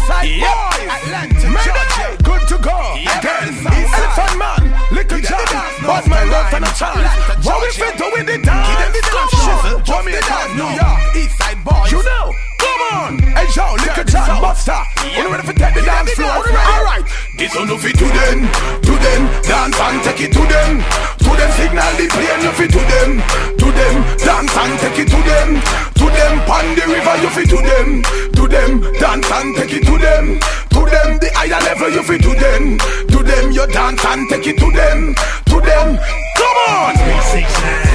Eastside boys, Atlanta, Georgia, good to go. Again, Elephant Man, Little John, but my love and a chance. What we fit do with the dance? Shizzle, Jamaica, New York, Eastside boys. You know, come on. Hey yo, Little John, Buster, you ready for take the dance floor? Alright, this one no fit to them, dance and take it to them signal the plane, you fit to them, dance and take it to them, pon the river, you fit to them, dance and take it to them, the higher level, you fit to them, you dance and take it to them, come on! 369